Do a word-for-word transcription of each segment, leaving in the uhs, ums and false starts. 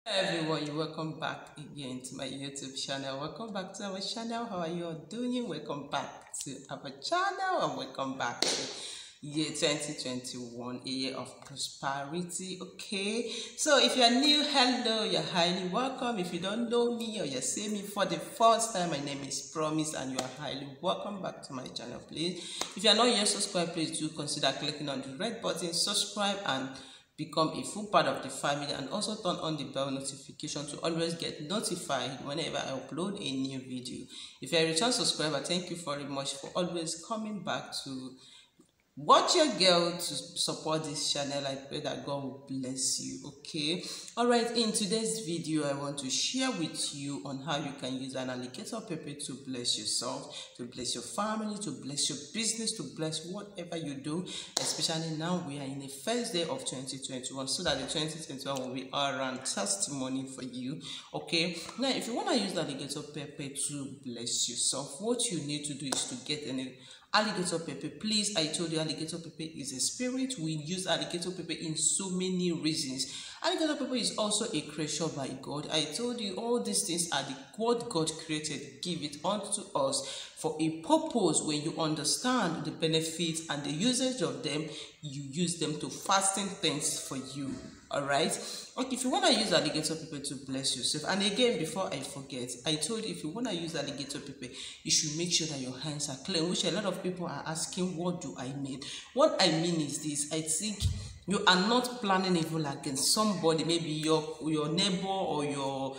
Everyone, you welcome back again to my YouTube channel. Welcome back to our channel. How are you all doing? Welcome back to our channel and welcome back to year twenty twenty-one, a year of prosperity. Okay, so if you are new, hello, you're highly welcome. If you don't know me or you're seeing me for the first time, my name is Promise and you are highly welcome back to my channel. Please, if you are not yet subscribed, please do consider clicking on the red button, subscribe, and become a full part of the family, and also turn on the bell notification to always get notified whenever I upload a new video. If you're a return subscriber, thank you very much for always coming back to watch your girl to support this channel. I pray that God will bless you. Okay, all right, in today's video I want to share with you on how you can use an alligator pepper to bless yourself, to bless your family, to bless your business, to bless whatever you do, especially now we are in the first day of twenty twenty-one, so that the twenty twenty-one will be all around testimony for you. Okay, now if you want to use alligator pepper to bless yourself, what you need to do is to get any alligator pepper. Please, I told you alligator pepper is a spirit. We use alligator pepper in so many reasons. Alligator pepper is also a creature by God. I told you all these things are the what God created. Give it unto us for a purpose. When you understand the benefits and the usage of them, you use them to fasten things for you. All right, okay, if you want to use alligator pepper to bless yourself, and again, before I forget, I told you if you want to use alligator pepper, you should make sure that your hands are clean, which a lot of people are asking, what do I mean? What I mean is this: I think you are not planning evil against somebody, maybe your your neighbor or your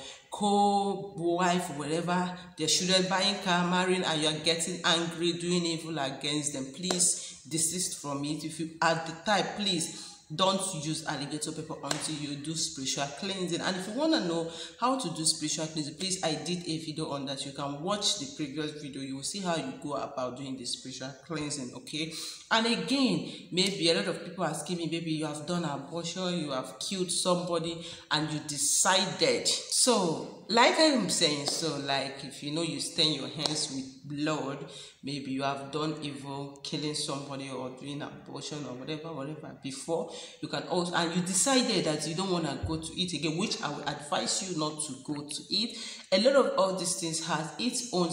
co-wife, whatever, their children buying car, marrying, and you are getting angry, doing evil against them. Please desist from it. If you are the type, please don't use alligator pepper until you do spiritual cleansing. And if you want to know how to do spiritual cleansing, please, I did a video on that. You can watch the previous video. You will see how you go about doing the spiritual cleansing. Okay, and again, maybe a lot of people are asking me, maybe you have done abortion, you have killed somebody, and you decided. So like I am saying, so like if you know you stain your hands with blood, maybe you have done evil, killing somebody or doing abortion or whatever whatever before, you can also, and you decided that you don't want to go to it again, which I will advise you not to go to it. A lot of all these things has its own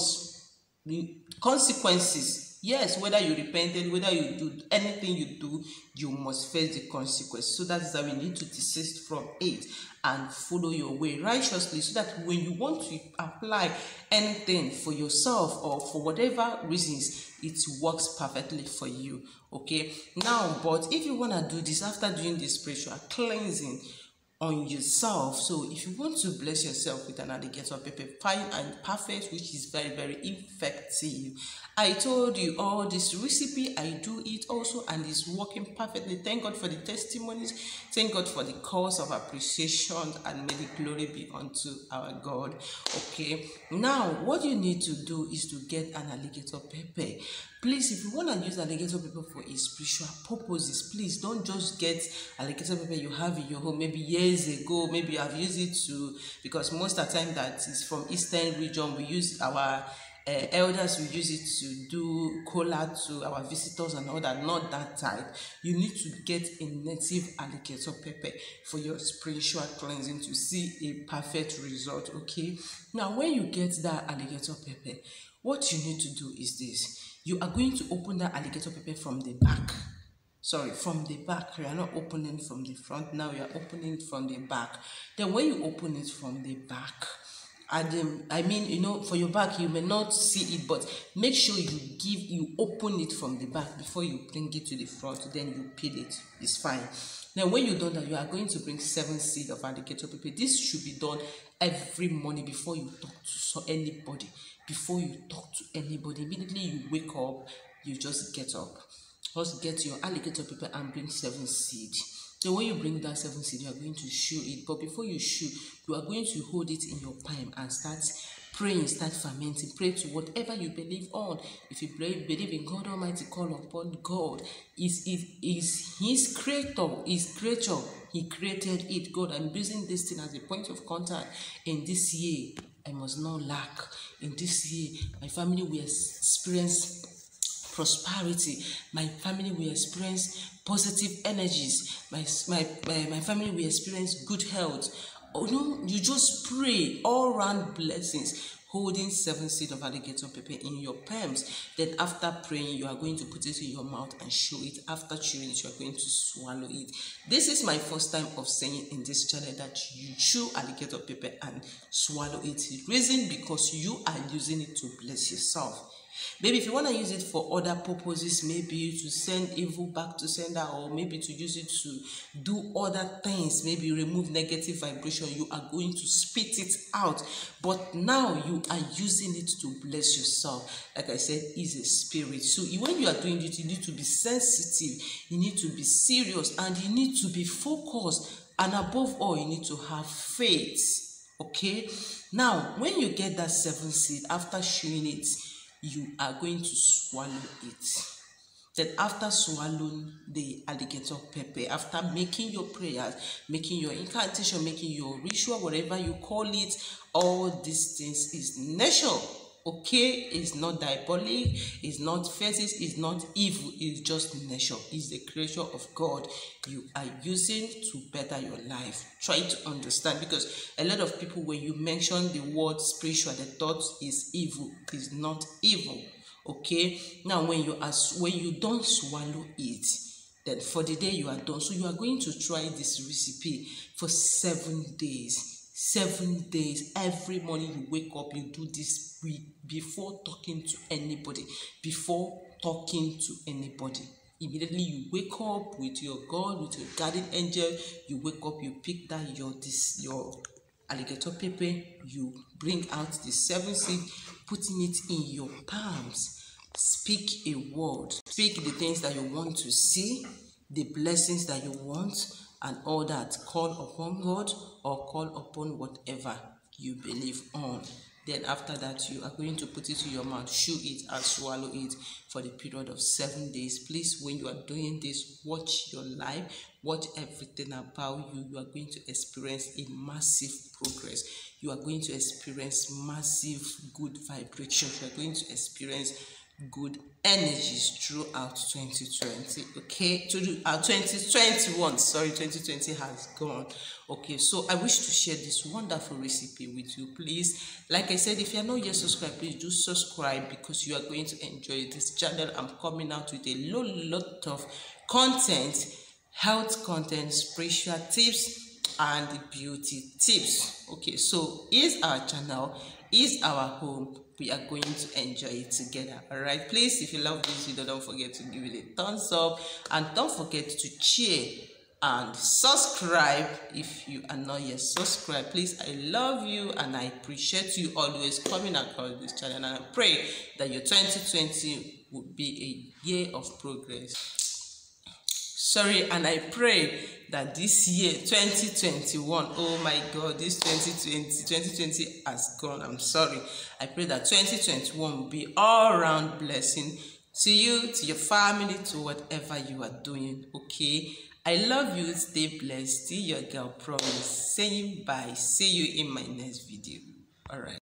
consequences. Yes, whether you repented, whether you do anything you do, you must face the consequence. So that is why we need to desist from it and follow your way righteously, so that when you want to apply anything for yourself or for whatever reasons, it works perfectly for you. Okay, now, but if you want to do this after doing the spiritual cleansing on yourself, so if you want to bless yourself with an alligator pepper, fine and perfect, which is very very effective. I told you all this recipe, I do it also, and it's working perfectly. Thank God for the testimonies, thank God for the cause of appreciation, and may the glory be unto our God. Okay, now what you need to do is to get an alligator pepper. Please, if you want to use alligator pepper for a spiritual purposes, please don't just get alligator pepper you have in your home maybe years ago, maybe you have used it to, because most of the time that is from Eastern region, we use our Uh, elders will use it to do cola to our visitors and all that. Not that type. You need to get a native alligator pepper for your spiritual cleansing to see a perfect result. Okay, now when you get that alligator pepper, what you need to do is this: you are going to open that alligator pepper from the back. Sorry, from the back. You are not opening from the front. Now you are opening it from the back. Then when you open it from the back, and um, I mean, you know, for your back, you may not see it, but make sure you give, you open it from the back before you bring it to the front. Then you peel it. It's fine. Now, when you've done that, you are going to bring seven seeds of alligator pepper. This should be done every morning before you talk to anybody. Before you talk to anybody, immediately you wake up, you just get up. Just get your alligator pepper and bring seven seeds. Then when you bring that seven seed, you are going to chew it. But before you chew, you are going to hold it in your palm and start praying, start fermenting. Pray to whatever you believe on. If you believe in God Almighty, call upon God. Is is is His creator, His creature. He created it. God, I'm using this thing as a point of contact. In this year, I must not lack. In this year, my family will experience prosperity. My family will experience positive energies. My, my, my, my family will experience good health. oh no, you just pray all round blessings, holding seven seed of alligator pepper in your palms. Then after praying, you are going to put it in your mouth and chew it. After chewing it, you are going to swallow it. This is my first time of saying in this channel that you chew alligator pepper and swallow it. Reason because you are using it to bless yourself. Maybe if you want to use it for other purposes, maybe to send evil back to sender, or maybe to use it to do other things, maybe remove negative vibration, you are going to spit it out. But now you are using it to bless yourself. Like I said, is a spirit. So when you are doing it, you need to be sensitive, you need to be serious, and you need to be focused. And above all, you need to have faith. Okay? Now, when you get that seven seed, after chewing it, you are going to swallow it. Then after swallowing the alligator pepper, after making your prayers, making your incantation, making your ritual, whatever you call it, all these things is nature. Okay, it's not diabolic, it's not fetish, it's not evil, it's just nature. It's the creation of God you are using to better your life. Try to understand, because a lot of people, when you mention the word spiritual, the thought is evil. It's not evil. Okay, now when you are when you don't swallow it, then for the day you are done. So you are going to try this recipe for seven days. Seven days, every morning you wake up, you do this before talking to anybody. Before talking to anybody. Immediately you wake up with your God, with your guardian angel. You wake up, you pick that your this your alligator pepper, you bring out the seven seed, putting it in your palms. Speak a word. Speak the things that you want to see, the blessings that you want, and all that. Call upon God or call upon whatever you believe on. Then after that, you are going to put it to your mouth, chew it and swallow it for the period of seven days. Please, when you are doing this, watch your life, watch everything about you. You are going to experience a massive progress. You are going to experience massive good vibrations. You are going to experience good energies throughout twenty twenty. Okay, to uh, twenty twenty-one, sorry, twenty twenty has gone. Okay, so I wish to share this wonderful recipe with you. Please, like I said, if you are not yet subscribed, please do subscribe, because you are going to enjoy this channel. I'm coming out with a lot, lot of content, health content, spiritual tips, and beauty tips. Okay, so here's our channel, is our home. We are going to enjoy it together. All right, please, if you love this video, don't forget to give it a thumbs up, and don't forget to share and subscribe if you are not yet subscribed. Please, I love you and I appreciate you always coming across this channel, and I pray that your twenty twenty will be a year of progress. Sorry, and I pray that this year, twenty twenty-one, oh my God, this twenty twenty, twenty twenty has gone. I'm sorry. I pray that twenty twenty-one will be all-round blessing to you, to your family, to whatever you are doing. Okay, I love you. Stay blessed. See your girl Promise. Saying bye. See you in my next video. All right.